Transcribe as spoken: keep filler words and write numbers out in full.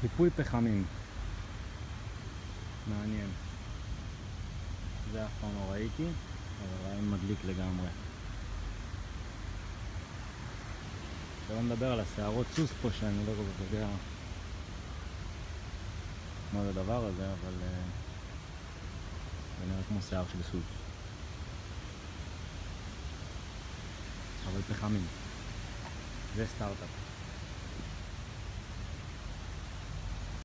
חיפוי פחמים. מעניין. זה אף פעם לא ראיתי, אבל רעיון מדליק לגמרי. שלא נדבר על השערות סוס פה שאני לא כל כך יודע מה זה הדבר הזה, אבל uh, זה נראה כמו שיער של סוס. אבל פחמים. זה סטארט-אפ.